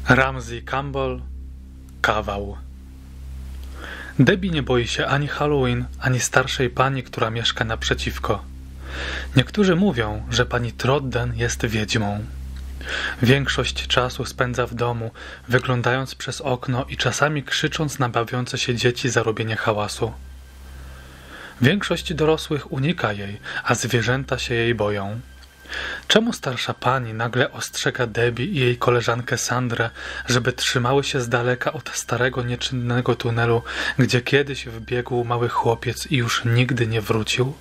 Ramsey Campbell, kawał. Debbie nie boi się ani Halloween, ani starszej pani, która mieszka naprzeciwko. Niektórzy mówią, że pani Trodden jest wiedźmą. Większość czasu spędza w domu, wyglądając przez okno i czasami krzycząc na bawiące się dzieci za robienie hałasu. Większość dorosłych unika jej, a zwierzęta się jej boją. Czemu starsza pani nagle ostrzega Debbie i jej koleżankę Sandrę, żeby trzymały się z daleka od starego, nieczynnego tunelu, gdzie kiedyś wbiegł mały chłopiec i już nigdy nie wrócił?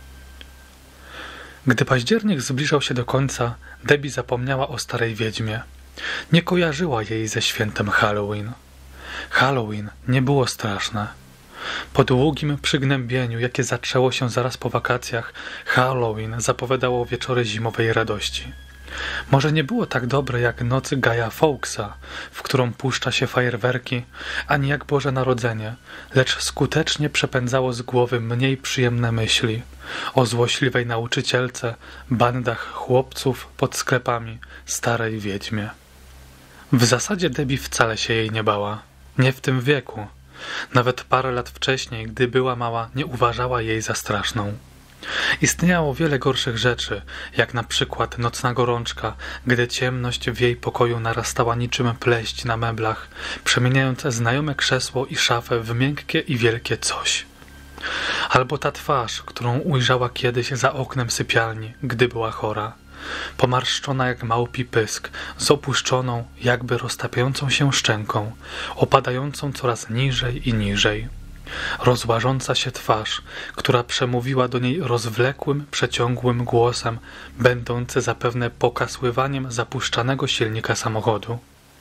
Gdy październik zbliżał się do końca, Debbie zapomniała o starej wiedźmie. Nie kojarzyła jej ze świętem Halloween. Halloween nie było straszne. Po długim przygnębieniu, jakie zaczęło się zaraz po wakacjach, Halloween zapowiadało wieczory zimowej radości. Może nie było tak dobre jak noc Guy'a Fawkesa, w którą puszcza się fajerwerki, ani jak Boże Narodzenie, lecz skutecznie przepędzało z głowy mniej przyjemne myśli o złośliwej nauczycielce, bandach chłopców pod sklepami, starej wiedźmie. W zasadzie Debbie wcale się jej nie bała. Nie w tym wieku. Nawet parę lat wcześniej, gdy była mała, nie uważała jej za straszną. Istniało wiele gorszych rzeczy, jak na przykład nocna gorączka, gdy ciemność w jej pokoju narastała niczym pleść na meblach, przemieniając znajome krzesło i szafę w miękkie i wielkie coś. Albo ta twarz, którą ujrzała kiedyś za oknem sypialni, gdy była chora. Pomarszczona jak małpi pysk, z opuszczoną, jakby roztapiającą się szczęką, opadającą coraz niżej i niżej. Rozłażąca się twarz, która przemówiła do niej rozwlekłym, przeciągłym głosem, będący zapewne pokasływaniem zapuszczanego silnika samochodu.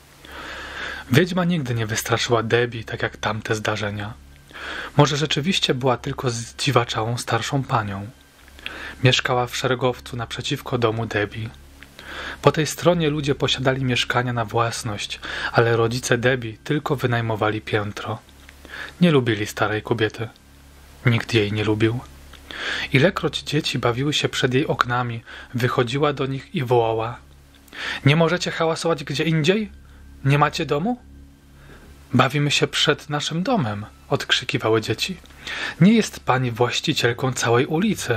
Wiedźma nigdy nie wystraszyła Debbie tak jak tamte zdarzenia. Może rzeczywiście była tylko zdziwaczałą starszą panią. Mieszkała w szeregowcu naprzeciwko domu Debbie. Po tej stronie ludzie posiadali mieszkania na własność, ale rodzice Debbie tylko wynajmowali piętro. Nie lubili starej kobiety. Nikt jej nie lubił. Ilekroć dzieci bawiły się przed jej oknami, wychodziła do nich i wołała: „Nie możecie hałasować gdzie indziej? Nie macie domu?” „Bawimy się przed naszym domem”, odkrzykiwały dzieci. „Nie jest pani właścicielką całej ulicy”.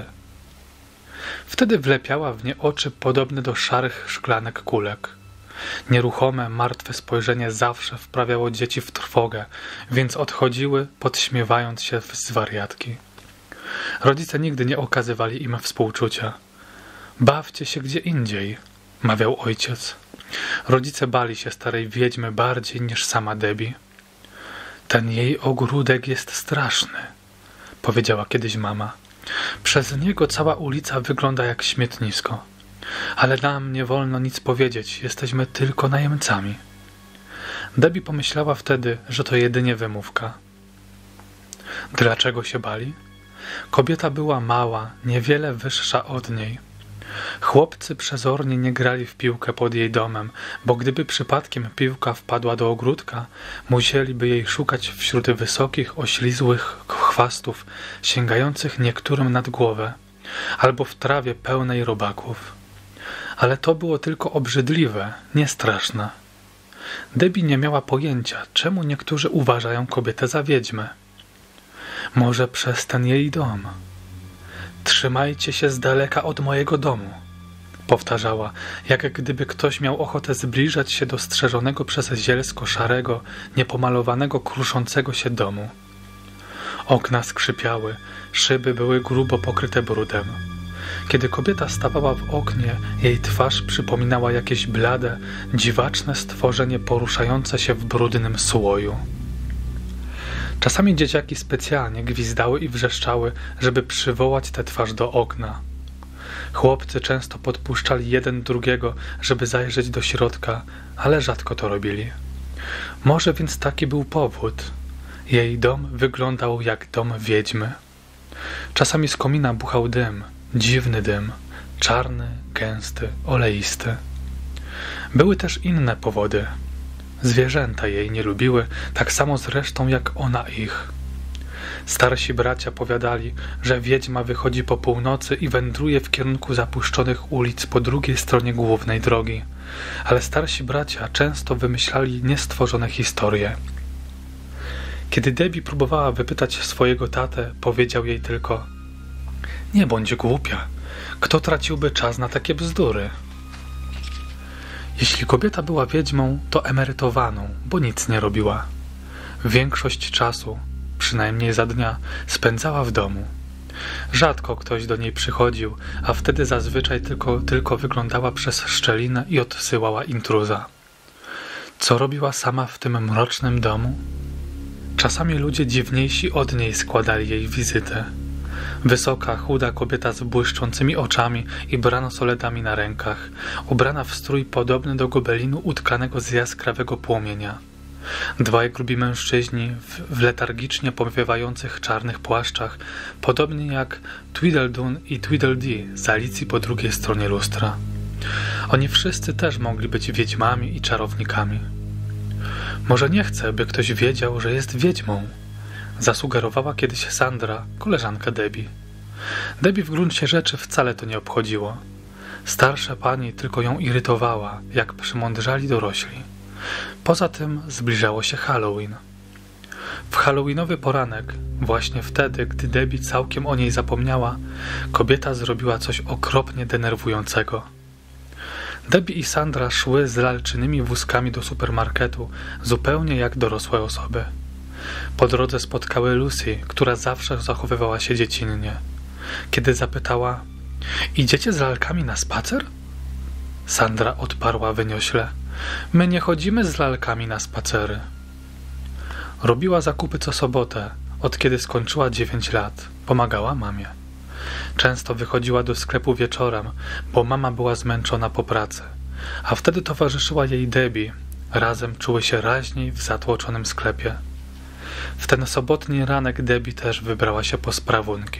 Wtedy wlepiała w nie oczy podobne do szarych szklanek kulek. Nieruchome, martwe spojrzenie zawsze wprawiało dzieci w trwogę, więc odchodziły, podśmiewając się z wariatki. Rodzice nigdy nie okazywali im współczucia. „Bawcie się gdzie indziej”, mawiał ojciec. Rodzice bali się starej wiedźmy bardziej niż sama Debbie. „Ten jej ogródek jest straszny”, powiedziała kiedyś mama. „Przez niego cała ulica wygląda jak śmietnisko. Ale nam nie wolno nic powiedzieć, jesteśmy tylko najemcami”. Debbie pomyślała wtedy, że to jedynie wymówka. Dlaczego się bali? Kobieta była mała, niewiele wyższa od niej. Chłopcy przezornie nie grali w piłkę pod jej domem, bo gdyby przypadkiem piłka wpadła do ogródka, musieliby jej szukać wśród wysokich, oślizłych chwastów, sięgających niektórym nad głowę, albo w trawie pełnej robaków. Ale to było tylko obrzydliwe, nie straszne. Debbie nie miała pojęcia, czemu niektórzy uważają kobietę za wiedźmę. Może przez ten jej dom. „Trzymajcie się z daleka od mojego domu”, powtarzała, jak gdyby ktoś miał ochotę zbliżać się do strzeżonego przez zielsko szarego, niepomalowanego, kruszącego się domu. Okna skrzypiały, szyby były grubo pokryte brudem. Kiedy kobieta stawała w oknie, jej twarz przypominała jakieś blade, dziwaczne stworzenie poruszające się w brudnym słoju. Czasami dzieciaki specjalnie gwizdały i wrzeszczały, żeby przywołać tę twarz do okna. Chłopcy często podpuszczali jeden drugiego, żeby zajrzeć do środka, ale rzadko to robili. Może więc taki był powód. Jej dom wyglądał jak dom wiedźmy. Czasami z komina buchał dym, dziwny dym, czarny, gęsty, oleisty. Były też inne powody. Zwierzęta jej nie lubiły, tak samo zresztą jak ona ich. Starsi bracia powiadali, że wiedźma wychodzi po północy i wędruje w kierunku zapuszczonych ulic po drugiej stronie głównej drogi, ale starsi bracia często wymyślali niestworzone historie. Kiedy Debbie próbowała wypytać swojego tatę, powiedział jej tylko: nie bądź głupia, kto traciłby czas na takie bzdury? Jeśli kobieta była wiedźmą, to emerytowaną, bo nic nie robiła. Większość czasu, przynajmniej za dnia, spędzała w domu. Rzadko ktoś do niej przychodził, a wtedy zazwyczaj tylko wyglądała przez szczelinę i odsyłała intruza. Co robiła sama w tym mrocznym domu? Czasami ludzie dziwniejsi od niej składali jej wizytę. Wysoka, chuda kobieta z błyszczącymi oczami i branosoletami na rękach, ubrana w strój podobny do gobelinu utkanego z jaskrawego płomienia. Dwaj grubi mężczyźni w letargicznie powiewających czarnych płaszczach, podobnie jak Tweedledum i Tweedledee z Alicji po drugiej stronie lustra. Oni wszyscy też mogli być wiedźmami i czarownikami. Może nie chcę, by ktoś wiedział, że jest wiedźmą, zasugerowała kiedyś Sandra, koleżanka Debbie. Debbie w gruncie rzeczy wcale to nie obchodziło. Starsza pani tylko ją irytowała, jak przymądrzali dorośli. Poza tym zbliżało się Halloween. W halloweenowy poranek, właśnie wtedy, gdy Debbie całkiem o niej zapomniała, kobieta zrobiła coś okropnie denerwującego. Debbie i Sandra szły z lalczynymi wózkami do supermarketu, zupełnie jak dorosłe osoby. Po drodze spotkały Lucy, która zawsze zachowywała się dziecinnie. Kiedy zapytała: idziecie z lalkami na spacer? Sandra odparła wyniośle: my nie chodzimy z lalkami na spacery. Robiła zakupy co sobotę, od kiedy skończyła 9 lat. Pomagała mamie. Często wychodziła do sklepu wieczorem, bo mama była zmęczona po pracy, a wtedy towarzyszyła jej Debbie. Razem czuły się raźniej w zatłoczonym sklepie. W ten sobotni ranek Debbie też wybrała się po sprawunki.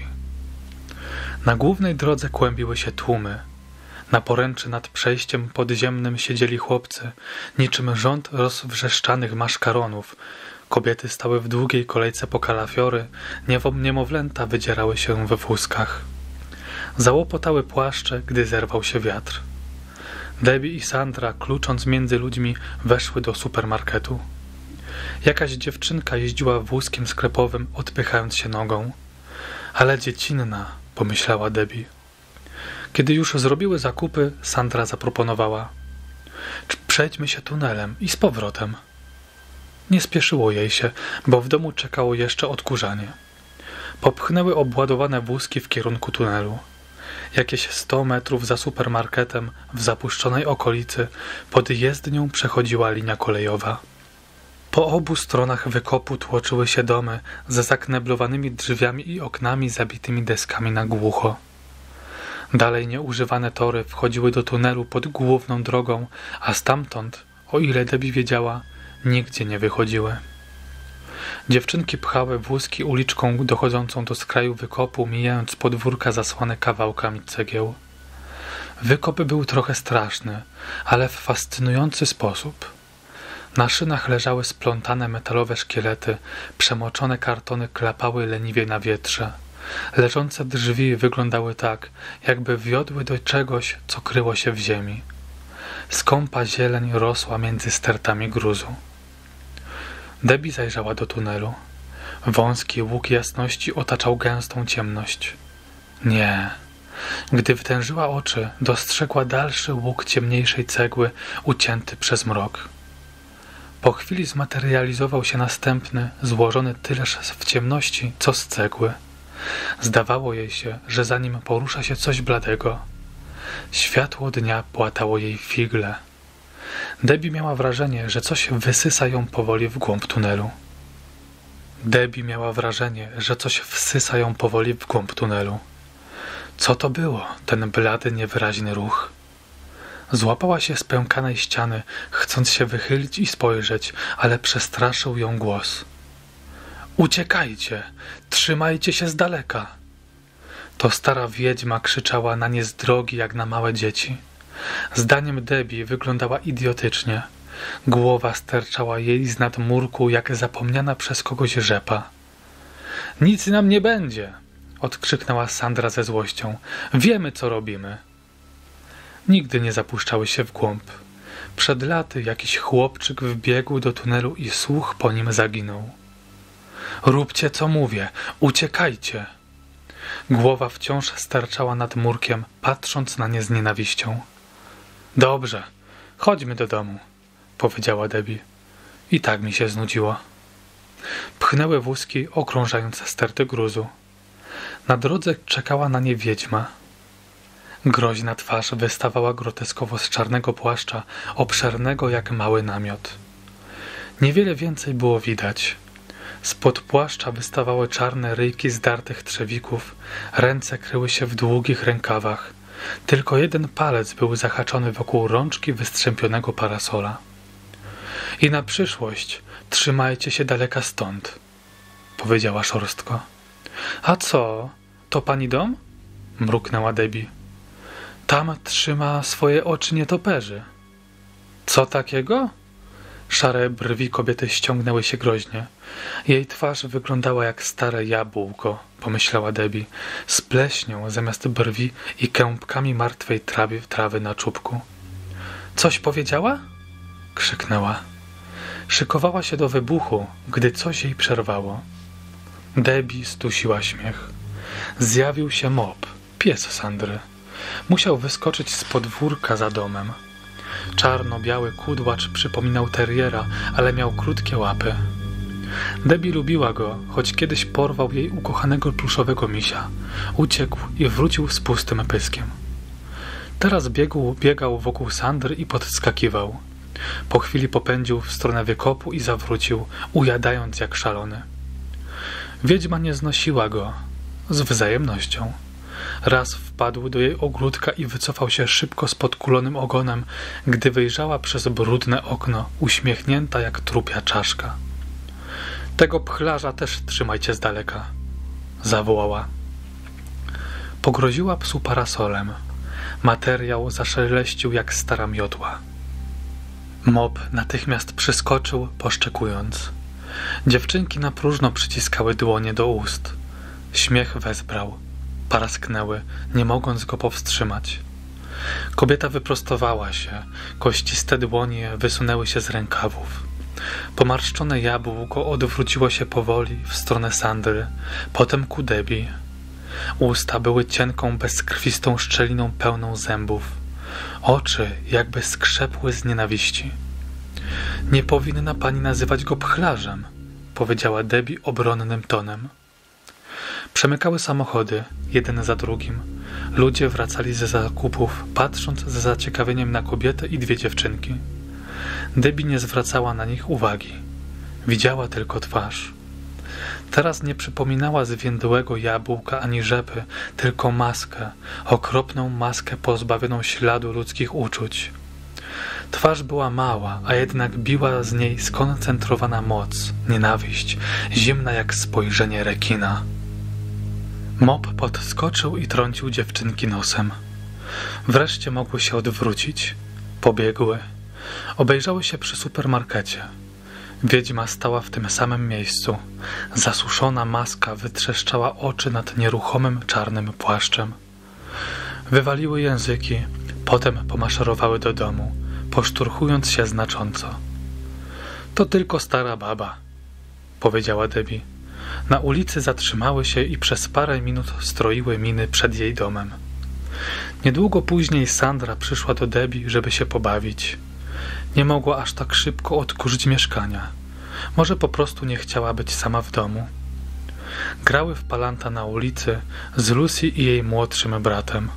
Na głównej drodze kłębiły się tłumy. Na poręczy nad przejściem podziemnym siedzieli chłopcy, niczym rząd rozwrzeszczanych maszkaronów. Kobiety stały w długiej kolejce po kalafiory, niemowlęta wydzierały się we wózkach. Załopotały płaszcze, gdy zerwał się wiatr. Debbie i Sandra, klucząc między ludźmi, weszły do supermarketu. Jakaś dziewczynka jeździła wózkiem sklepowym, odpychając się nogą. Ale dziecinna, pomyślała Debbie. Kiedy już zrobiły zakupy, Sandra zaproponowała: przejdźmy się tunelem i z powrotem. Nie spieszyło jej się, bo w domu czekało jeszcze odkurzanie. Popchnęły obładowane wózki w kierunku tunelu. Jakieś 100 metrów za supermarketem, w zapuszczonej okolicy, pod jezdnią przechodziła linia kolejowa. Po obu stronach wykopu tłoczyły się domy ze zakneblowanymi drzwiami i oknami zabitymi deskami na głucho. Dalej nieużywane tory wchodziły do tunelu pod główną drogą, a stamtąd, o ile Debbie wiedziała, nigdzie nie wychodziły. Dziewczynki pchały wózki uliczką dochodzącą do skraju wykopu, mijając podwórka zasłane kawałkami cegieł. Wykop był trochę straszny, ale w fascynujący sposób. Na szynach leżały splątane metalowe szkielety, przemoczone kartony klapały leniwie na wietrze. Leżące drzwi wyglądały tak, jakby wiodły do czegoś, co kryło się w ziemi. Skąpa zieleń rosła między stertami gruzu. Debbie zajrzała do tunelu. Wąski łuk jasności otaczał gęstą ciemność. Nie. Gdy wytężyła oczy, dostrzegła dalszy łuk ciemniejszej cegły, ucięty przez mrok. Po chwili zmaterializował się następny, złożony tyleż w ciemności, co z cegły. Zdawało jej się, że za nim porusza się coś bladego. Światło dnia płatało jej figle. Debbie miała wrażenie, że coś wysysa ją powoli w głąb tunelu. Co to było, ten blady, niewyraźny ruch? Złapała się spękanej ściany, chcąc się wychylić i spojrzeć, ale przestraszył ją głos. Uciekajcie! Trzymajcie się z daleka! To stara wiedźma krzyczała na nie z drogi jak na małe dzieci. Zdaniem Debbie wyglądała idiotycznie. Głowa sterczała jej z nadmurku jak zapomniana przez kogoś rzepa. Nic nam nie będzie! Odkrzyknęła Sandra ze złością. Wiemy, co robimy. Nigdy nie zapuszczały się w głąb. Przed laty jakiś chłopczyk wbiegł do tunelu i słuch po nim zaginął. Róbcie, co mówię! Uciekajcie! Głowa wciąż sterczała nad murkiem, patrząc na nie z nienawiścią. Dobrze, chodźmy do domu, powiedziała Debbie. I tak mi się znudziło. Pchnęły wózki, okrążając sterty gruzu. Na drodze czekała na nie wiedźma. Groźna twarz wystawała groteskowo z czarnego płaszcza, obszernego jak mały namiot. Niewiele więcej było widać. Spod płaszcza wystawały czarne ryjki zdartych trzewików, ręce kryły się w długich rękawach. Tylko jeden palec był zahaczony wokół rączki wystrzępionego parasola. I na przyszłość trzymajcie się daleka stąd, powiedziała szorstko. A co? To pani dom? Mruknęła Debbie. Tam trzyma swoje oczy nietoperzy. Co takiego? Szare brwi kobiety ściągnęły się groźnie. Jej twarz wyglądała jak stare jabłko, pomyślała Debbie, z pleśnią zamiast brwi i kępkami martwej trawy na czubku. Coś powiedziała? Krzyknęła. Szykowała się do wybuchu, gdy coś jej przerwało. Debbie zdusiła śmiech. Zjawił się Mop, pies Sandry. Musiał wyskoczyć z podwórka za domem. Czarno-biały kudłacz przypominał teriera, ale miał krótkie łapy. Debbie lubiła go, choć kiedyś porwał jej ukochanego pluszowego misia. Uciekł i wrócił z pustym pyskiem. Teraz biegał wokół Sandry i podskakiwał. Po chwili popędził w stronę wykopu i zawrócił, ujadając jak szalony. Wiedźma nie znosiła go, z wzajemnością. Raz wpadł do jej ogródka i wycofał się szybko z podkulonym ogonem, gdy wyjrzała przez brudne okno, uśmiechnięta jak trupia czaszka. Tego pchlarza też trzymajcie z daleka, zawołała. Pogroziła psu parasolem. Materiał zaszeleścił jak stara miotła. Mop natychmiast przyskoczył, poszczekując. Dziewczynki na próżno przyciskały dłonie do ust. Śmiech wezbrał. Parasknęły, nie mogąc go powstrzymać. Kobieta wyprostowała się, kościste dłonie wysunęły się z rękawów. Pomarszczone jabłko odwróciło się powoli w stronę Sandry, potem ku Debbie. Usta były cienką, bezkrwistą szczeliną pełną zębów. Oczy jakby skrzepły z nienawiści. Nie powinna pani nazywać go pchlarzem, powiedziała Debbie obronnym tonem. Przemykały samochody, jeden za drugim. Ludzie wracali ze zakupów, patrząc z zaciekawieniem na kobietę i dwie dziewczynki. Debbie nie zwracała na nich uwagi. Widziała tylko twarz. Teraz nie przypominała zwiędłego jabłka ani rzepy, tylko maskę, okropną maskę pozbawioną śladu ludzkich uczuć. Twarz była mała, a jednak biła z niej skoncentrowana moc, nienawiść, zimna jak spojrzenie rekina. Mop podskoczył i trącił dziewczynki nosem. Wreszcie mogły się odwrócić. Pobiegły. Obejrzały się przy supermarkecie. Wiedźma stała w tym samym miejscu. Zasuszona maska wytrzeszczała oczy nad nieruchomym czarnym płaszczem. Wywaliły języki, potem pomaszerowały do domu, poszturchując się znacząco. To tylko stara baba, powiedziała Debbie. Na ulicy zatrzymały się i przez parę minut stroiły miny przed jej domem. Niedługo później Sandra przyszła do Debbie, żeby się pobawić. Nie mogła aż tak szybko odkurzyć mieszkania. Może po prostu nie chciała być sama w domu. Grały w palanta na ulicy z Lucy i jej młodszym bratem.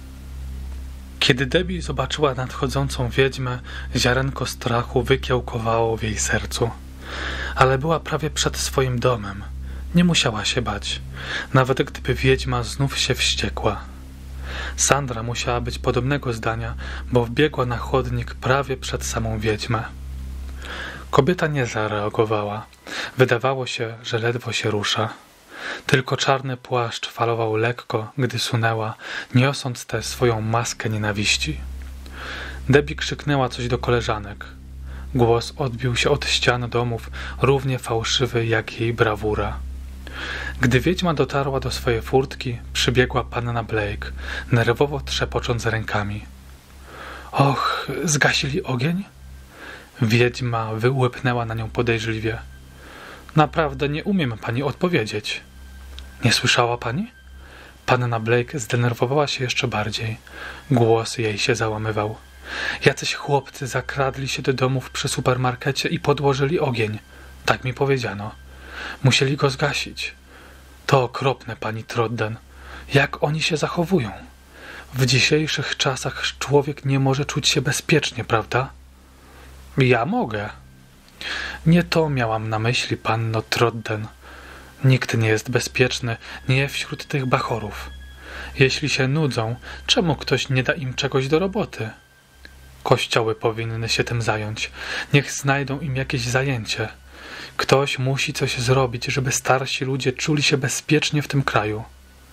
Kiedy Debbie zobaczyła nadchodzącą wiedźmę, ziarenko strachu wykiełkowało w jej sercu. Ale była prawie przed swoim domem. Nie musiała się bać, nawet gdyby wiedźma znów się wściekła. Sandra musiała być podobnego zdania, bo wbiegła na chodnik prawie przed samą wiedźmę. Kobieta nie zareagowała. Wydawało się, że ledwo się rusza. Tylko czarny płaszcz falował lekko, gdy sunęła, niosąc tę swoją maskę nienawiści. Debbie krzyknęła coś do koleżanek. Głos odbił się od ścian domów, równie fałszywy jak jej brawura. Gdy wiedźma dotarła do swojej furtki, przybiegła panna Blake, nerwowo trzepocząc rękami. Och, zgasili ogień? Wiedźma wyłepnęła na nią podejrzliwie. Naprawdę nie umiem pani odpowiedzieć. Nie słyszała pani? Panna Blake zdenerwowała się jeszcze bardziej. Głos jej się załamywał. Jacyś chłopcy zakradli się do domów przy supermarkecie i podłożyli ogień. Tak mi powiedziano. Musieli go zgasić. To okropne, pani Trotden. Jak oni się zachowują? W dzisiejszych czasach człowiek nie może czuć się bezpiecznie, prawda? Ja mogę. Nie to miałam na myśli, panno Trotden. Nikt nie jest bezpieczny, nie wśród tych bachorów. Jeśli się nudzą, czemu ktoś nie da im czegoś do roboty? Kościoły powinny się tym zająć. Niech znajdą im jakieś zajęcie. Ktoś musi coś zrobić, żeby starsi ludzie czuli się bezpiecznie w tym kraju.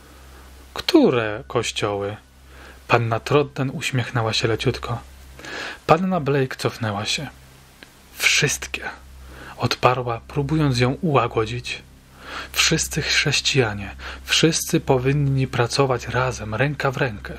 Które kościoły? Panna Trotden uśmiechnęła się leciutko. Panna Blake cofnęła się. Wszystkie, odparła, próbując ją ułagodzić. Wszyscy chrześcijanie, wszyscy powinni pracować razem, ręka w rękę.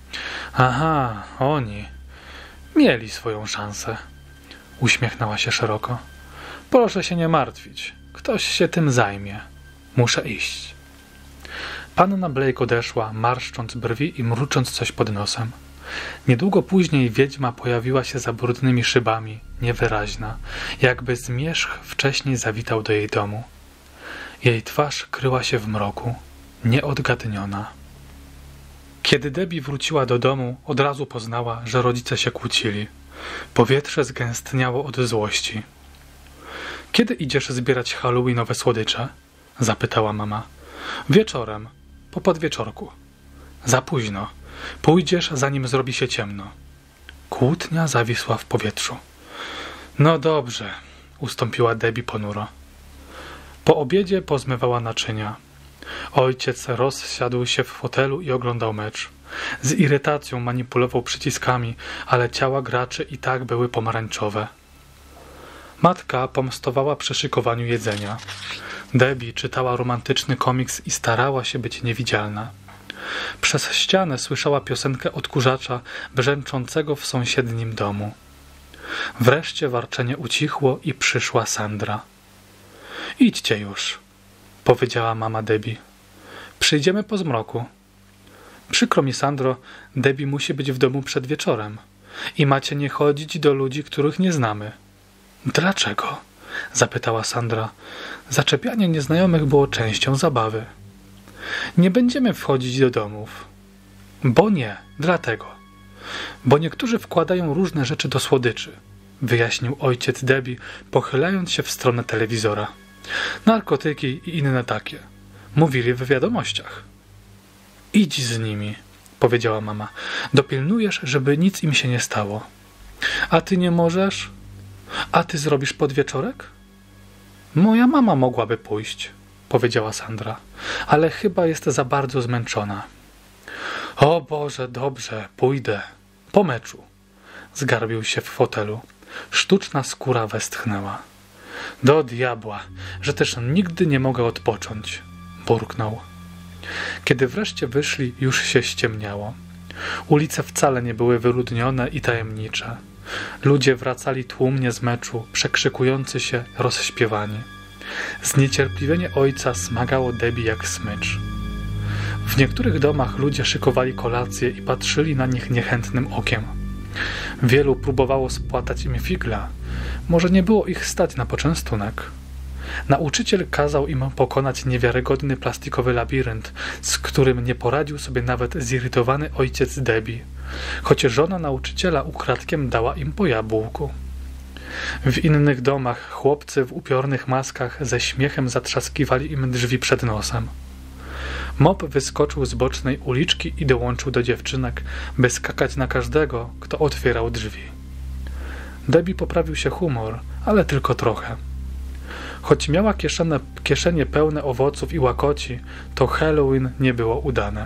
Aha, oni mieli swoją szansę. Uśmiechnęła się szeroko. Proszę się nie martwić. Ktoś się tym zajmie. Muszę iść. Panna Blake odeszła, marszcząc brwi i mrucząc coś pod nosem. Niedługo później wiedźma pojawiła się za brudnymi szybami, niewyraźna, jakby zmierzch wcześniej zawitał do jej domu. Jej twarz kryła się w mroku, nieodgadniona. Kiedy Debbie wróciła do domu, od razu poznała, że rodzice się kłócili. Powietrze zgęstniało od złości. Kiedy idziesz zbierać halloweenowe słodycze? Zapytała mama. Wieczorem, po podwieczorku. Za późno. Pójdziesz, zanim zrobi się ciemno. Kłótnia zawisła w powietrzu. No dobrze, ustąpiła Debbie ponuro. Po obiedzie pozmywała naczynia. Ojciec rozsiadł się w fotelu i oglądał mecz. Z irytacją manipulował przyciskami, ale ciała graczy i tak były pomarańczowe. Matka pomstowała przy szykowaniu jedzenia. Debbie czytała romantyczny komiks i starała się być niewidzialna. Przez ścianę słyszała piosenkę odkurzacza brzęczącego w sąsiednim domu. Wreszcie warczenie ucichło i przyszła Sandra. Idźcie już, powiedziała mama Debbie. Przyjdziemy po zmroku. Przykro mi, Sandro, Debbie musi być w domu przed wieczorem. I macie nie chodzić do ludzi, których nie znamy. Dlaczego? Zapytała Sandra. Zaczepianie nieznajomych było częścią zabawy. Nie będziemy wchodzić do domów. Bo nie, dlatego. Bo niektórzy wkładają różne rzeczy do słodyczy, wyjaśnił ojciec Debbie, pochylając się w stronę telewizora. Narkotyki i inne takie. Mówili w wiadomościach. Idź z nimi, powiedziała mama. Dopilnujesz, żeby nic im się nie stało. A ty nie możesz? A ty zrobisz podwieczorek? Moja mama mogłaby pójść, powiedziała Sandra, ale chyba jest za bardzo zmęczona. O Boże, dobrze, pójdę. Po meczu. Zgarbił się w fotelu. Sztuczna skóra westchnęła. Do diabła, że też nigdy nie mogę odpocząć, burknął. Kiedy wreszcie wyszli, już się ściemniało. Ulice wcale nie były wyludnione i tajemnicze. Ludzie wracali tłumnie z meczu, przekrzykujący się, rozśpiewani. Zniecierpliwienie ojca smagało Debbie jak smycz. W niektórych domach ludzie szykowali kolacje i patrzyli na nich niechętnym okiem. Wielu próbowało spłatać im figla. Może nie było ich stać na poczęstunek. Nauczyciel kazał im pokonać niewiarygodny plastikowy labirynt, z którym nie poradził sobie nawet zirytowany ojciec Debbie, choć żona nauczyciela ukradkiem dała im po jabłku. W innych domach chłopcy w upiornych maskach ze śmiechem zatrzaskiwali im drzwi przed nosem. Mop wyskoczył z bocznej uliczki i dołączył do dziewczynek, by skakać na każdego, kto otwierał drzwi. Debbie poprawił się humor, ale tylko trochę. Choć miała kieszenie pełne owoców i łakoci, to Halloween nie było udane.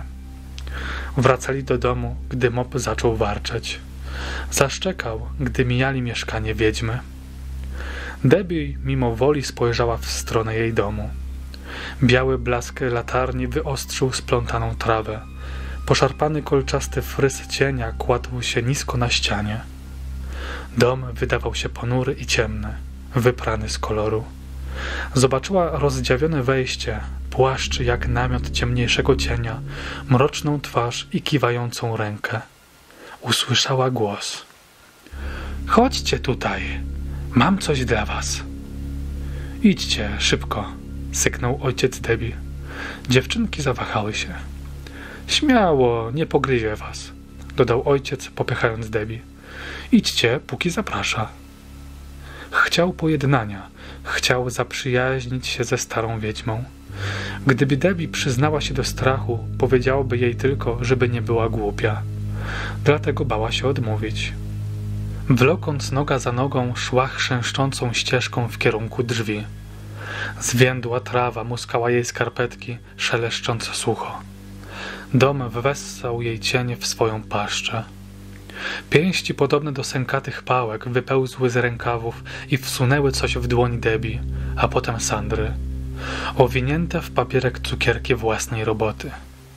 Wracali do domu, gdy Mop zaczął warczeć. Zaszczekał, gdy mijali mieszkanie wiedźmy. Debbie mimo woli spojrzała w stronę jej domu. Biały blask latarni wyostrzył splątaną trawę. Poszarpany kolczasty fryz cienia kładł się nisko na ścianie. Dom wydawał się ponury i ciemny, wyprany z koloru. Zobaczyła rozdziawione wejście, płaszcz jak namiot ciemniejszego cienia, mroczną twarz i kiwającą rękę. Usłyszała głos. Chodźcie tutaj, mam coś dla was. Idźcie, szybko, syknął ojciec Debbie. Dziewczynki zawahały się. Śmiało, nie pogryzie was, dodał ojciec, popychając Debbie. Idźcie, póki zaprasza. Chciał pojednania, chciał zaprzyjaźnić się ze starą wiedźmą. Gdyby Debbie przyznała się do strachu, powiedziałoby jej tylko, żeby nie była głupia. Dlatego bała się odmówić. Wlokąc noga za nogą, szła chrzęszczącą ścieżką w kierunku drzwi. Zwiędła trawa muskała jej skarpetki, szeleszcząc sucho. Dom wessał jej cień w swoją paszczę. Pięści podobne do sękatych pałek wypełzły z rękawów i wsunęły coś w dłoń Debbie, a potem Sandry. Owinięte w papierek cukierki własnej roboty.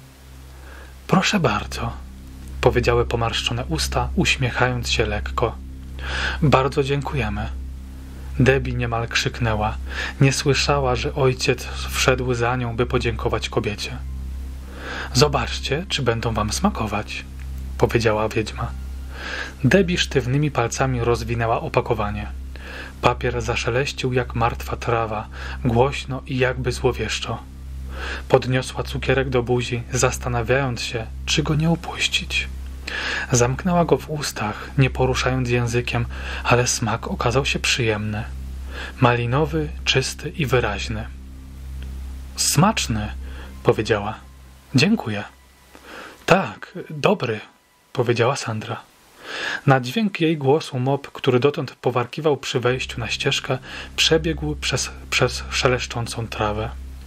Proszę bardzo, powiedziały pomarszczone usta, uśmiechając się lekko. Bardzo dziękujemy. Debbie niemal krzyknęła. Nie słyszała, że ojciec wszedł za nią, by podziękować kobiecie. Zobaczcie, czy będą wam smakować, powiedziała wiedźma. Debbie sztywnymi palcami rozwinęła opakowanie. Papier zaszeleścił jak martwa trawa, głośno i jakby złowieszczo. Podniosła cukierek do buzi, zastanawiając się, czy go nie upuścić. Zamknęła go w ustach, nie poruszając językiem, ale smak okazał się przyjemny. Malinowy, czysty i wyraźny. Smaczny, powiedziała. Dziękuję. Tak, dobry, powiedziała Sandra. Na dźwięk jej głosu mop, który dotąd powarkiwał przy wejściu na ścieżkę, przebiegł przez szeleszczącą trawę.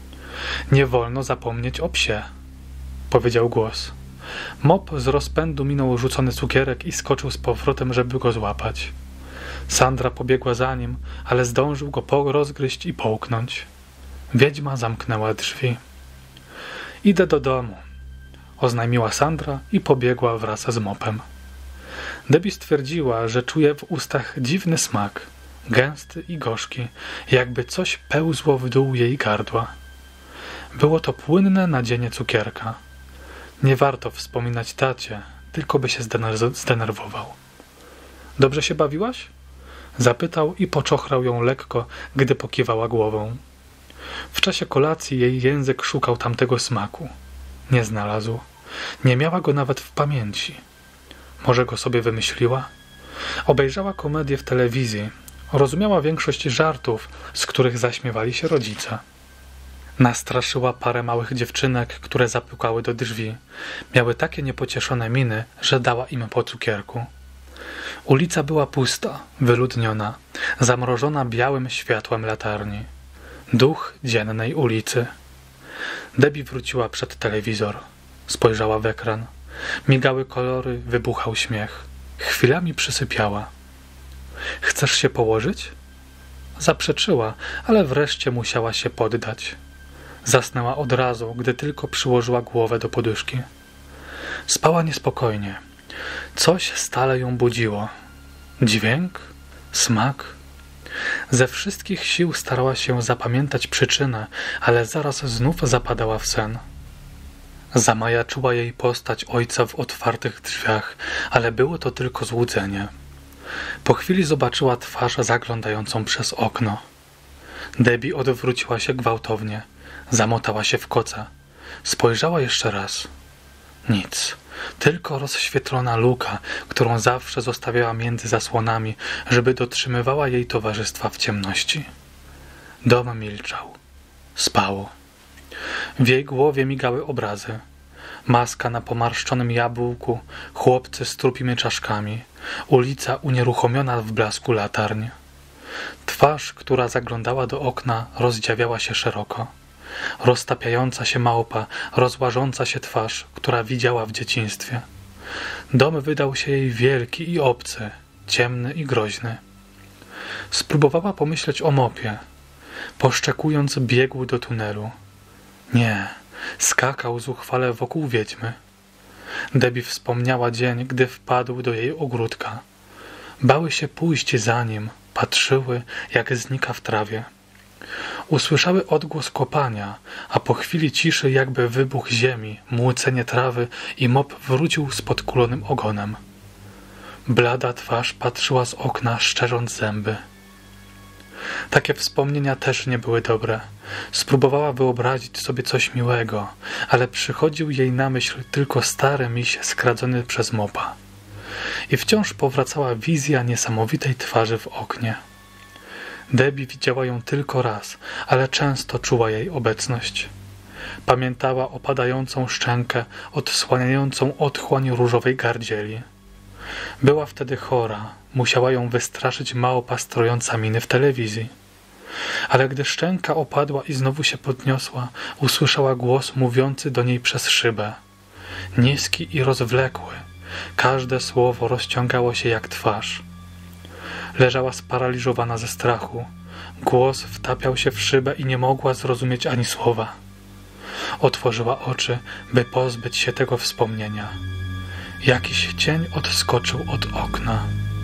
Nie wolno zapomnieć o psie, powiedział głos. Mop z rozpędu minął rzucony cukierek i skoczył z powrotem, żeby go złapać. Sandra pobiegła za nim, ale zdążył go rozgryźć i połknąć. Wiedźma zamknęła drzwi. Idę do domu, oznajmiła Sandra i pobiegła wraz z Mopem. Debbie stwierdziła, że czuje w ustach dziwny smak, gęsty i gorzki, jakby coś pełzło w dół jej gardła. Było to płynne nadzienie cukierka. Nie warto wspominać tacie, tylko by się zdenerwował. Dobrze się bawiłaś? Zapytał i poczochrał ją lekko, gdy pokiwała głową. W czasie kolacji jej język szukał tamtego smaku. Nie znalazł. Nie miała go nawet w pamięci. Może go sobie wymyśliła? Obejrzała komedię w telewizji. Rozumiała większość żartów, z których zaśmiewali się rodzice. Nastraszyła parę małych dziewczynek, które zapukały do drzwi. Miały takie niepocieszone miny, że dała im po cukierku. Ulica była pusta, wyludniona, zamrożona białym światłem latarni. Duch dziennej ulicy. Debbie wróciła przed telewizor. Spojrzała w ekran. Migały kolory, wybuchał śmiech. Chwilami przysypiała. Chcesz się położyć? Zaprzeczyła, ale wreszcie musiała się poddać. Zasnęła od razu, gdy tylko przyłożyła głowę do poduszki. Spała niespokojnie. Coś stale ją budziło. Dźwięk? Smak? Ze wszystkich sił starała się zapamiętać przyczynę, ale zaraz znów zapadała w sen. Zamajaczyła jej postać ojca w otwartych drzwiach, ale było to tylko złudzenie. Po chwili zobaczyła twarz zaglądającą przez okno. Debbie odwróciła się gwałtownie. Zamotała się w koca. Spojrzała jeszcze raz. Nic. Tylko rozświetlona luka, którą zawsze zostawiała między zasłonami, żeby dotrzymywała jej towarzystwa w ciemności. Dom milczał. Spało. W jej głowie migały obrazy. Maska na pomarszczonym jabłku, chłopcy z trupimi czaszkami, ulica unieruchomiona w blasku latarń. Twarz, która zaglądała do okna, rozdziawiała się szeroko. Roztapiająca się małpa, rozłażąca się twarz, która widziała w dzieciństwie. Dom wydał się jej wielki i obcy, ciemny i groźny. Spróbowała pomyśleć o Mopie. Poszczekując, biegł do tunelu. Nie, skakał zuchwale wokół wiedźmy. Debbie wspomniała dzień, gdy wpadł do jej ogródka. Bały się pójść za nim, patrzyły, jak znika w trawie. Usłyszały odgłos kopania, a po chwili ciszy jakby wybuch ziemi, młócenie trawy i Mop wrócił z podkulonym ogonem. Blada twarz patrzyła z okna, szczerząc zęby. Takie wspomnienia też nie były dobre. Spróbowała wyobrazić sobie coś miłego, ale przychodził jej na myśl tylko stary miś skradzony przez Mopa. I wciąż powracała wizja niesamowitej twarzy w oknie. Debbie widziała ją tylko raz, ale często czuła jej obecność. Pamiętała opadającą szczękę, odsłaniającą otchłań różowej gardzieli. Była wtedy chora, musiała ją wystraszyć małpa strojąca miny w telewizji. Ale gdy szczęka opadła i znowu się podniosła, usłyszała głos mówiący do niej przez szybę. Niski i rozwlekły, każde słowo rozciągało się jak twarz. Leżała sparaliżowana ze strachu. Głos wtapiał się w szybę i nie mogła zrozumieć ani słowa. Otworzyła oczy, by pozbyć się tego wspomnienia. Jakiś cień odskoczył od okna.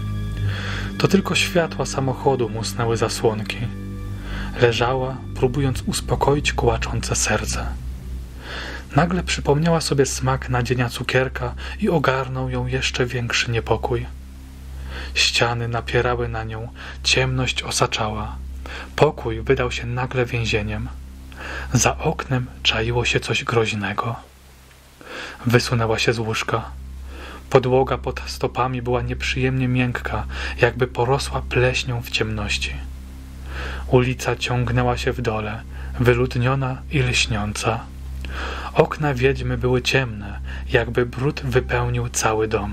To tylko światła samochodu musnęły zasłonki. Leżała, próbując uspokoić kołaczące serce. Nagle przypomniała sobie smak nadzienia cukierka i ogarnął ją jeszcze większy niepokój. Ściany napierały na nią, ciemność osaczała. Pokój wydał się nagle więzieniem. Za oknem czaiło się coś groźnego. Wysunęła się z łóżka. Podłoga pod stopami była nieprzyjemnie miękka, jakby porosła pleśnią w ciemności. Ulica ciągnęła się w dole, wyludniona i lśniąca. Okna wiedźmy były ciemne, jakby brud wypełnił cały dom.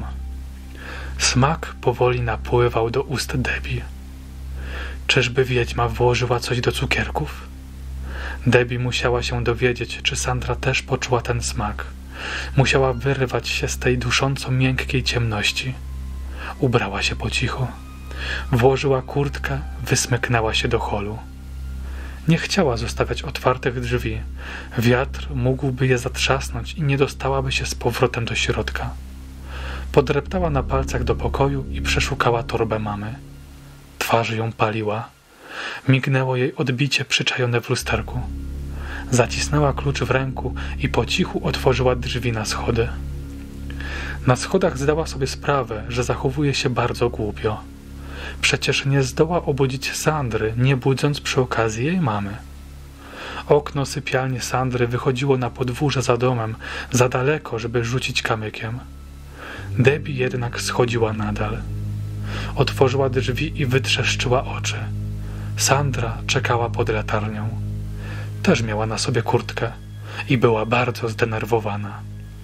Smak powoli napływał do ust Debbie. Czyżby wiedźma włożyła coś do cukierków? Debbie musiała się dowiedzieć, czy Sandra też poczuła ten smak. Musiała wyrwać się z tej dusząco miękkiej ciemności. Ubrała się po cichu. Włożyła kurtkę, wysmyknęła się do holu. Nie chciała zostawiać otwartych drzwi. Wiatr mógłby je zatrzasnąć i nie dostałaby się z powrotem do środka. Podreptała na palcach do pokoju i przeszukała torbę mamy. Twarz ją paliła. Mignęło jej odbicie przyczajone w lusterku. Zacisnęła klucz w ręku i po cichu otworzyła drzwi na schody. Na schodach zdała sobie sprawę, że zachowuje się bardzo głupio. Przecież nie zdoła obudzić Sandry, nie budząc przy okazji jej mamy. Okno sypialni Sandry wychodziło na podwórze za domem, za daleko, żeby rzucić kamykiem. Debbie jednak schodziła nadal. Otworzyła drzwi i wytrzeszczyła oczy. Sandra czekała pod latarnią. Też miała na sobie kurtkę i była bardzo zdenerwowana.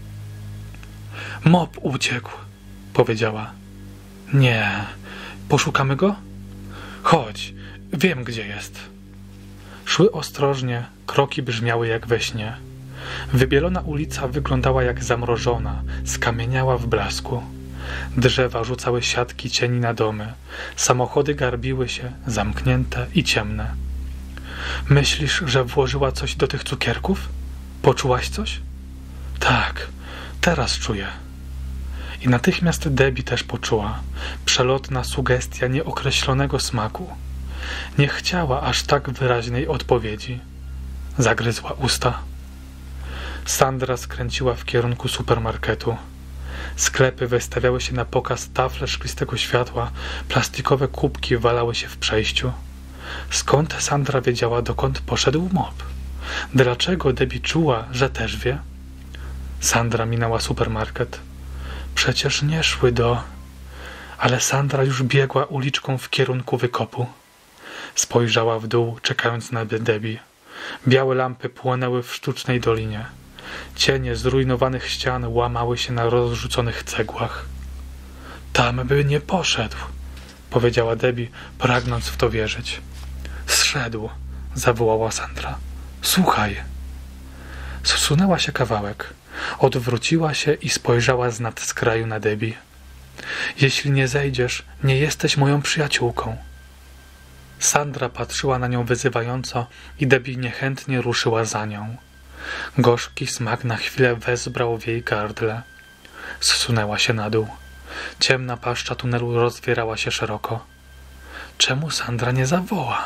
Mop uciekł, powiedziała. Nie, poszukamy go? Chodź, wiem gdzie jest. Szły ostrożnie, kroki brzmiały jak we śnie. Wybielona ulica wyglądała jak zamrożona, skamieniała w blasku. Drzewa rzucały siatki cieni na domy. Samochody garbiły się, zamknięte i ciemne. Myślisz, że włożyła coś do tych cukierków? Poczułaś coś? Tak, teraz czuję. I natychmiast Debbie też poczuła. Przelotna sugestia nieokreślonego smaku. Nie chciała aż tak wyraźnej odpowiedzi. Zagryzła usta. Sandra skręciła w kierunku supermarketu. Sklepy wystawiały się na pokaz, tafle szklistego światła, plastikowe kubki walały się w przejściu. Skąd Sandra wiedziała, dokąd poszedł Mop? Dlaczego Debbie czuła, że też wie? Sandra minęła supermarket. Przecież nie szły do... Ale Sandra już biegła uliczką w kierunku wykopu. Spojrzała w dół, czekając na Debbie. Białe lampy płonęły w sztucznej dolinie. Cienie zrujnowanych ścian łamały się na rozrzuconych cegłach. Tam by nie poszedł, powiedziała Debbie, pragnąc w to wierzyć. Zszedł, zawołała Sandra. Słuchaj. Zsunęła się kawałek. Odwróciła się i spojrzała z nad skraju na Debbie. Jeśli nie zejdziesz, nie jesteś moją przyjaciółką. Sandra patrzyła na nią wyzywająco i Debbie niechętnie ruszyła za nią. Gorzki smak na chwilę wezbrał w jej gardle. Zsunęła się na dół. Ciemna paszcza tunelu rozwierała się szeroko. Czemu Sandra nie zawoła?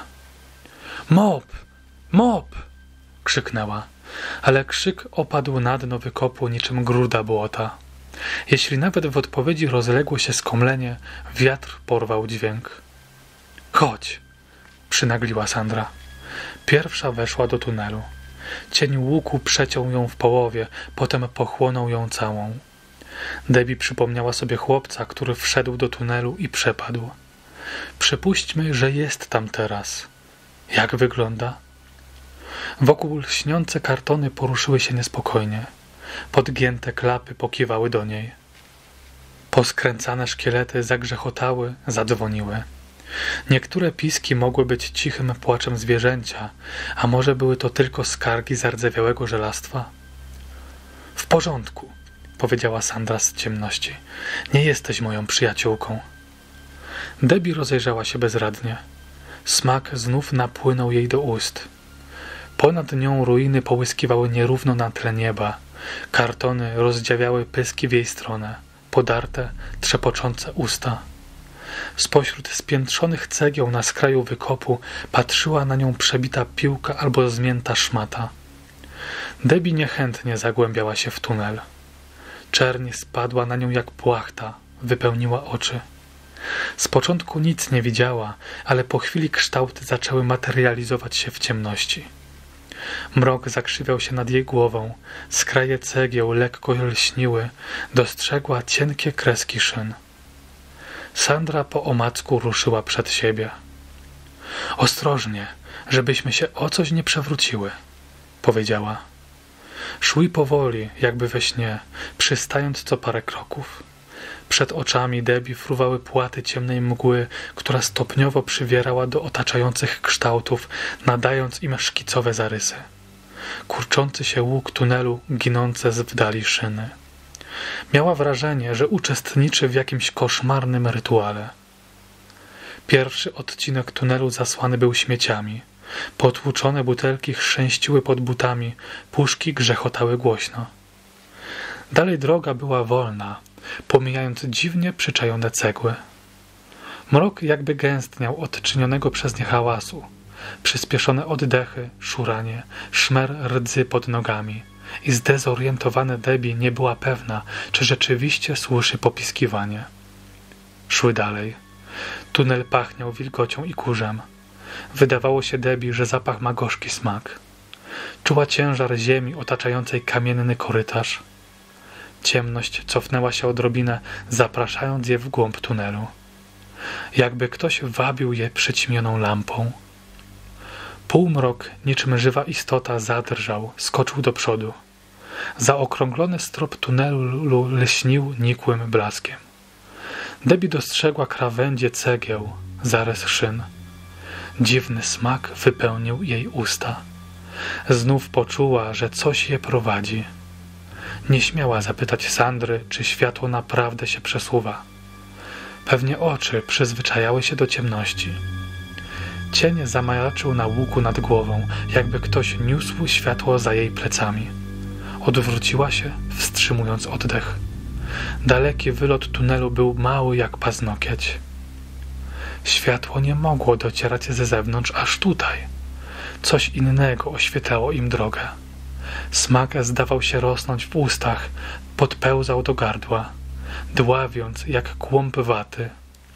Mop! Mop! Krzyknęła, ale krzyk opadł na dno wykopu niczym gruda błota. Jeśli nawet w odpowiedzi rozległo się skomlenie, wiatr porwał dźwięk. Chodź! Przynagliła Sandra. Pierwsza weszła do tunelu. Cień łuku przeciął ją w połowie, potem pochłonął ją całą. Debbie przypomniała sobie chłopca, który wszedł do tunelu i przepadł. Przypuśćmy, że jest tam teraz. Jak wygląda? Wokół lśniące kartony poruszyły się niespokojnie. Podgięte klapy pokiwały do niej. Poskręcane szkielety zagrzechotały, zadzwoniły. Niektóre piski mogły być cichym płaczem zwierzęcia, a może były to tylko skargi zardzewiałego żelastwa? W porządku, powiedziała Sandra z ciemności. Nie jesteś moją przyjaciółką. Debbie rozejrzała się bezradnie. Smak znów napłynął jej do ust. Ponad nią ruiny połyskiwały nierówno na tle nieba. Kartony rozdziawiały pyski w jej stronę, podarte, trzepoczące usta. Spośród spiętrzonych cegieł na skraju wykopu patrzyła na nią przebita piłka albo zmięta szmata. Debbie niechętnie zagłębiała się w tunel. Czerń spadła na nią jak płachta, wypełniła oczy. Z początku nic nie widziała, ale po chwili kształty zaczęły materializować się w ciemności. Mrok zakrzywiał się nad jej głową, skraje cegieł lekko lśniły, dostrzegła cienkie kreski szyn. Sandra po omacku ruszyła przed siebie. Ostrożnie, żebyśmy się o coś nie przewróciły, powiedziała. Szły powoli, jakby we śnie, przystając co parę kroków. Przed oczami Debbie fruwały płaty ciemnej mgły, która stopniowo przywierała do otaczających kształtów, nadając im szkicowe zarysy. Kurczący się łuk tunelu, ginące z wdali szyny. Miała wrażenie, że uczestniczy w jakimś koszmarnym rytuale. Pierwszy odcinek tunelu zasłany był śmieciami. Potłuczone butelki chrzęściły pod butami, puszki grzechotały głośno. Dalej droga była wolna, pomijając dziwnie przyczajone cegły. Mrok jakby gęstniał od czynionego przez nie hałasu. Przyspieszone oddechy, szuranie, szmer rdzy pod nogami. I zdezorientowana Debbie nie była pewna, czy rzeczywiście słyszy popiskiwanie. Szły dalej. Tunel pachniał wilgocią i kurzem. Wydawało się Debbie, że zapach ma gorzki smak. Czuła ciężar ziemi otaczającej kamienny korytarz. Ciemność cofnęła się odrobinę, zapraszając je w głąb tunelu. Jakby ktoś wabił je przyćmioną lampą. Półmrok, niczym żywa istota, zadrżał, skoczył do przodu. Zaokrąglony strop tunelu lśnił nikłym blaskiem. Debbie dostrzegła krawędzie cegieł, zarys szyn. Dziwny smak wypełnił jej usta. Znów poczuła, że coś je prowadzi. Nie śmiała zapytać Sandry, czy światło naprawdę się przesuwa. Pewnie oczy przyzwyczajały się do ciemności. Cień zamajaczył na łuku nad głową, jakby ktoś niósł światło za jej plecami. Odwróciła się, wstrzymując oddech. Daleki wylot tunelu był mały jak paznokieć. Światło nie mogło docierać ze zewnątrz aż tutaj. Coś innego oświetlało im drogę. Smak zdawał się rosnąć w ustach, podpełzał do gardła, dławiąc jak kłąb waty.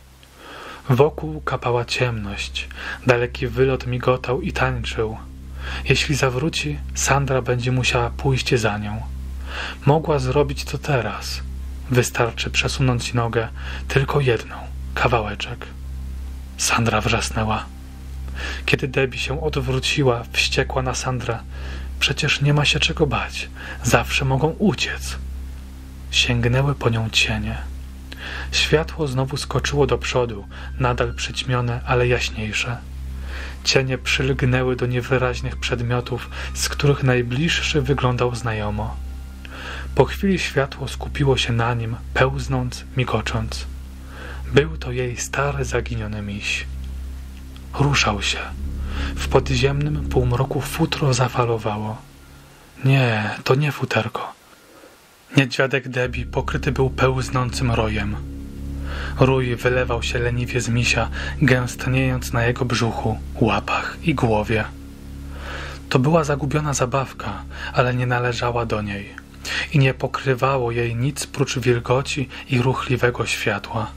Wokół kapała ciemność, daleki wylot migotał i tańczył. Jeśli zawróci, Sandra będzie musiała pójść za nią. Mogła zrobić to teraz. Wystarczy przesunąć nogę, tylko jedną, kawałeczek. Sandra wrzasnęła. Kiedy Debbie się odwróciła, wściekła na Sandrę. Przecież nie ma się czego bać. Zawsze mogą uciec. Sięgnęły po nią cienie. Światło znowu skoczyło do przodu, nadal przyćmione, ale jaśniejsze. Cienie przylgnęły do niewyraźnych przedmiotów, z których najbliższy wyglądał znajomo. Po chwili światło skupiło się na nim, pełznąc, migocząc. Był to jej stary, zaginiony miś. Ruszał się. W podziemnym półmroku futro zafalowało. Nie, to nie futerko. Niedźwiadek Debbie pokryty był pełznącym rojem. Rój wylewał się leniwie z misia, gęstniejąc na jego brzuchu, łapach i głowie. To była zagubiona zabawka, ale nie należała do niej i nie pokrywało jej nic prócz wilgoci i ruchliwego światła.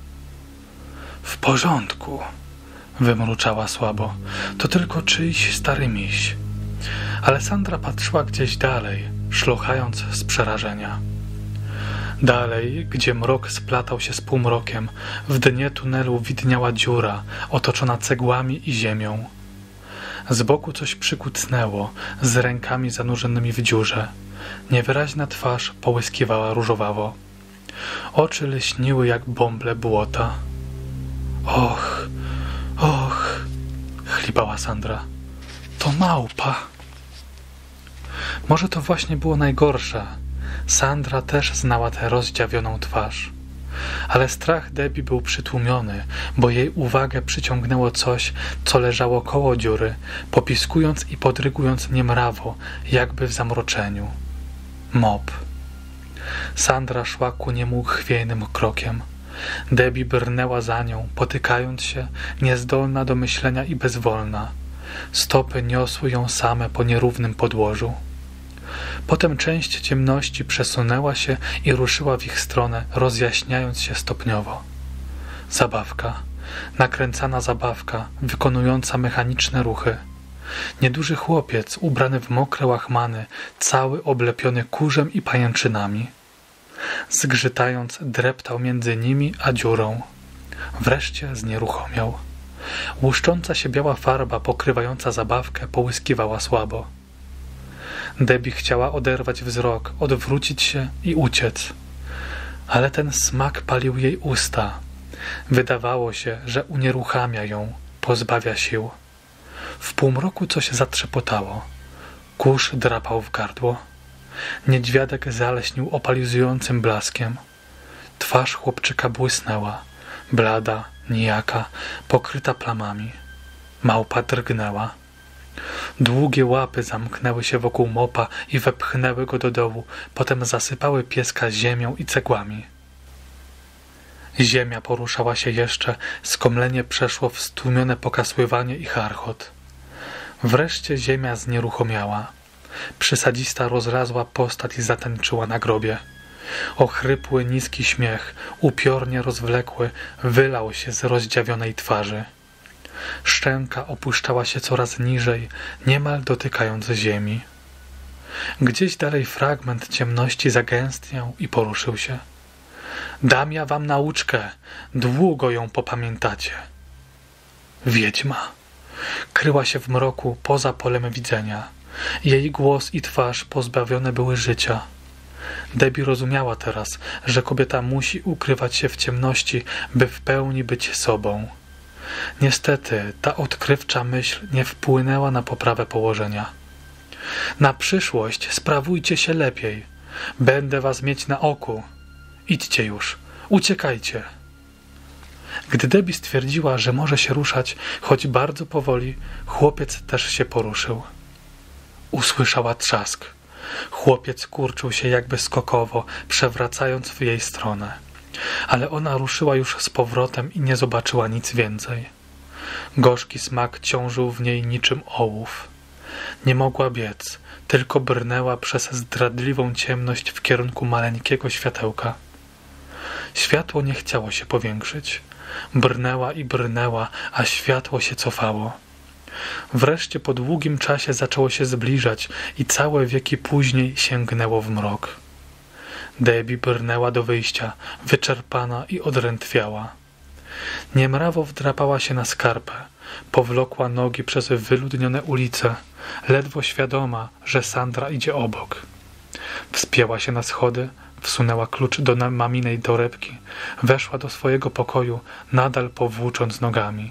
W porządku, wymruczała słabo, to tylko czyjś stary miś. Ale Sandra patrzyła gdzieś dalej, szlochając z przerażenia. Dalej, gdzie mrok splatał się z półmrokiem, w dnie tunelu widniała dziura, otoczona cegłami i ziemią. Z boku coś przykucnęło, z rękami zanurzonymi w dziurze. Niewyraźna twarz połyskiwała różowawo. Oczy lśniły jak bąble błota. Och, och, chlipała Sandra. To małpa. Może to właśnie było najgorsze. Sandra też znała tę rozdziawioną twarz. Ale strach Debbie był przytłumiony, bo jej uwagę przyciągnęło coś, co leżało koło dziury, popiskując i podrygując niemrawo, jakby w zamroczeniu. Mop. Sandra szła ku niemu chwiejnym krokiem. Debbie brnęła za nią, potykając się, niezdolna do myślenia i bezwolna. Stopy niosły ją same po nierównym podłożu. Potem część ciemności przesunęła się i ruszyła w ich stronę, rozjaśniając się stopniowo. Zabawka. Nakręcana zabawka, wykonująca mechaniczne ruchy. Nieduży chłopiec, ubrany w mokre łachmany, cały oblepiony kurzem i pajęczynami. Zgrzytając, dreptał między nimi a dziurą. Wreszcie znieruchomiał. Łuszcząca się biała farba pokrywająca zabawkę połyskiwała słabo. Debbie chciała oderwać wzrok, odwrócić się i uciec. Ale ten smak palił jej usta. Wydawało się, że unieruchamia ją, pozbawia sił. W półmroku coś zatrzepotało. Kurz drapał w gardło. Niedźwiadek zaleśnił opalizującym blaskiem. Twarz chłopczyka błysnęła, blada, nijaka, pokryta plamami. Małpa drgnęła. Długie łapy zamknęły się wokół mopa i wepchnęły go do dołu, potem zasypały pieska ziemią i cegłami. Ziemia poruszała się jeszcze, skomlenie przeszło w stłumione pokasływanie i charchot. Wreszcie ziemia znieruchomiała. Przysadzista rozrazła postać i zatańczyła na grobie. Ochrypły, niski śmiech, upiornie rozwlekły, wylał się z rozdziawionej twarzy. Szczęka opuszczała się coraz niżej, niemal dotykając ziemi. Gdzieś dalej fragment ciemności zagęstniał i poruszył się. Dam ja wam nauczkę, długo ją popamiętacie. Wiedźma. Kryła się w mroku poza polem widzenia. Jej głos i twarz pozbawione były życia. Debbie rozumiała teraz, że kobieta musi ukrywać się w ciemności, by w pełni być sobą. Niestety, ta odkrywcza myśl nie wpłynęła na poprawę położenia. Na przyszłość sprawujcie się lepiej. Będę was mieć na oku. Idźcie już. Uciekajcie. Gdy Debbie stwierdziła, że może się ruszać, choć bardzo powoli, chłopiec też się poruszył. Usłyszała trzask. Chłopiec kurczył się jakby skokowo, przewracając w jej stronę. Ale ona ruszyła już z powrotem i nie zobaczyła nic więcej. Gorzki smak ciążył w niej niczym ołów. Nie mogła biec, tylko brnęła przez zdradliwą ciemność w kierunku maleńkiego światełka. Światło nie chciało się powiększyć. Brnęła i brnęła, a światło się cofało. Wreszcie po długim czasie zaczęło się zbliżać i całe wieki później sięgnęło w mrok. Debbie brnęła do wyjścia, wyczerpana i odrętwiała. Niemrawo wdrapała się na skarpę, powlokła nogi przez wyludnione ulice, ledwo świadoma, że Sandra idzie obok. Wspięła się na schody, wsunęła klucz do maminej torebki, weszła do swojego pokoju, nadal powłócząc nogami.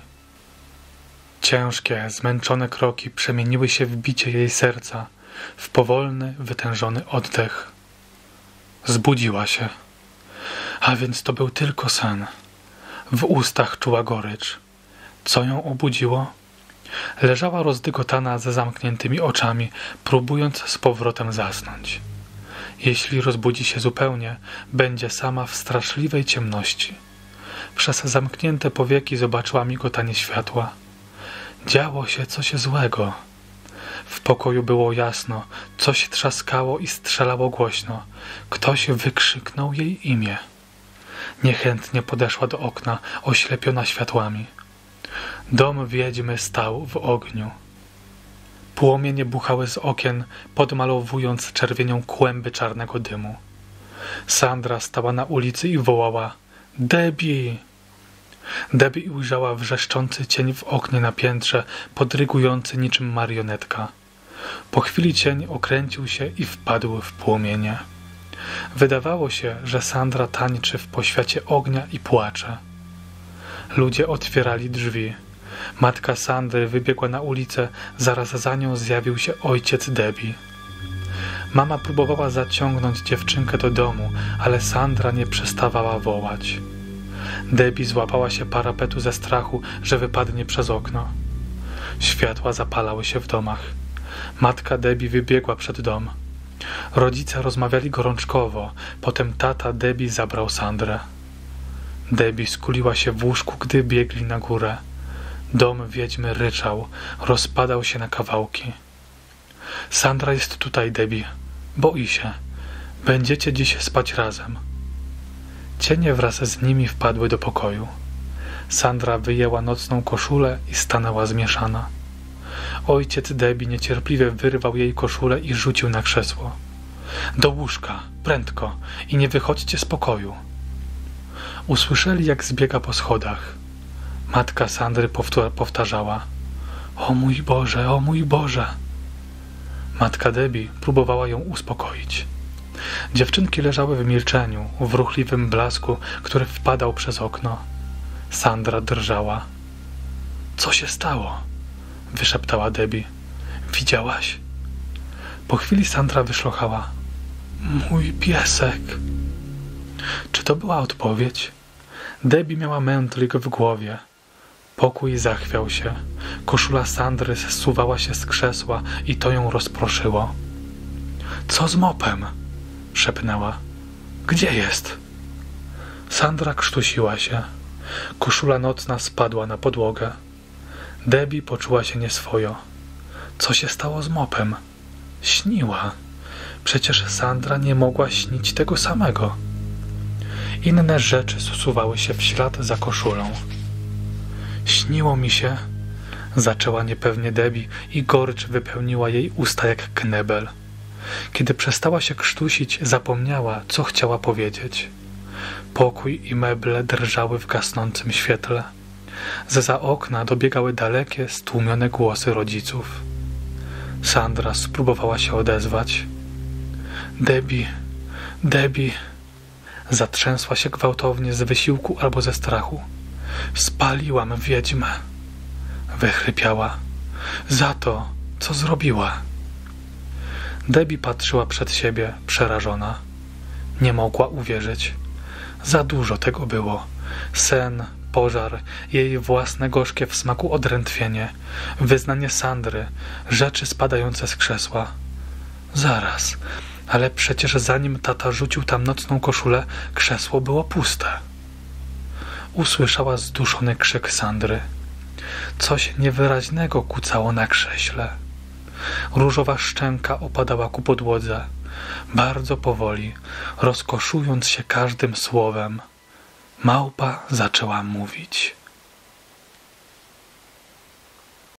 Ciężkie, zmęczone kroki przemieniły się w bicie jej serca, w powolny, wytężony oddech. Zbudziła się. A więc to był tylko sen. W ustach czuła gorycz. Co ją obudziło? Leżała rozdygotana ze zamkniętymi oczami, próbując z powrotem zasnąć. Jeśli rozbudzi się zupełnie, będzie sama w straszliwej ciemności. Przez zamknięte powieki zobaczyła migotanie światła. Działo się coś złego. W pokoju było jasno, coś trzaskało i strzelało głośno. Ktoś wykrzyknął jej imię. Niechętnie podeszła do okna, oślepiona światłami. Dom wiedźmy stał w ogniu. Płomienie buchały z okien, podmalowując czerwienią kłęby czarnego dymu. Sandra stała na ulicy i wołała: Debbie! Debbie ujrzała wrzeszczący cień w oknie na piętrze, podrygujący niczym marionetka. Po chwili cień okręcił się i wpadł w płomienie. Wydawało się, że Sandra tańczy w poświacie ognia i płacze. Ludzie otwierali drzwi. Matka Sandry wybiegła na ulicę, zaraz za nią zjawił się ojciec Debbie. Mama próbowała zaciągnąć dziewczynkę do domu, ale Sandra nie przestawała wołać. Debbie złapała się parapetu ze strachu, że wypadnie przez okno. Światła zapalały się w domach. Matka Debbie wybiegła przed dom. Rodzice rozmawiali gorączkowo, potem tata Debbie zabrał Sandrę. Debbie skuliła się w łóżku, gdy biegli na górę. Dom wiedźmy ryczał, rozpadał się na kawałki. Sandra jest tutaj, Debbie. Boi się. Będziecie dziś spać razem. Cienie wraz z nimi wpadły do pokoju. Sandra wyjęła nocną koszulę i stanęła zmieszana. Ojciec Debbie niecierpliwie wyrwał jej koszulę i rzucił na krzesło. Do łóżka, prędko, i nie wychodźcie z pokoju. Usłyszeli, jak zbiega po schodach. Matka Sandry powtarzała: O mój Boże, o mój Boże! Matka Debbie próbowała ją uspokoić. Dziewczynki leżały w milczeniu, w ruchliwym blasku, który wpadał przez okno. Sandra drżała. Co się stało? Wyszeptała Debbie. Widziałaś? Po chwili Sandra wyszlochała. Mój piesek. Czy to była odpowiedź? Debbie miała mętlik w głowie. Pokój zachwiał się. Koszula Sandry zsuwała się z krzesła i to ją rozproszyło. Co z mopem? Szepnęła. Gdzie jest? Sandra krztusiła się. Koszula nocna spadła na podłogę. Debbie poczuła się nieswojo. Co się stało z mopem? Śniła. Przecież Sandra nie mogła śnić tego samego. Inne rzeczy zsuwały się w ślad za koszulą. Śniło mi się, zaczęła niepewnie Debbie i gorycz wypełniła jej usta jak knebel. Kiedy przestała się krztusić, zapomniała, co chciała powiedzieć. Pokój i meble drżały w gasnącym świetle. Zza okna dobiegały dalekie, stłumione głosy rodziców. Sandra spróbowała się odezwać. Debbie, Debbie. Zatrzęsła się gwałtownie z wysiłku albo ze strachu. Spaliłam wiedźmę. Wychrypiała. Za to, co zrobiła. Debbie patrzyła przed siebie, przerażona. Nie mogła uwierzyć. Za dużo tego było. Sen, pożar, jej własne gorzkie w smaku odrętwienie, wyznanie Sandry, rzeczy spadające z krzesła. Zaraz, ale przecież zanim tata rzucił tam nocną koszulę, krzesło było puste. Usłyszała zduszony krzyk Sandry. Coś niewyraźnego kucało na krześle. Różowa szczęka opadała ku podłodze, bardzo powoli, rozkoszując się każdym słowem. Małpa zaczęła mówić.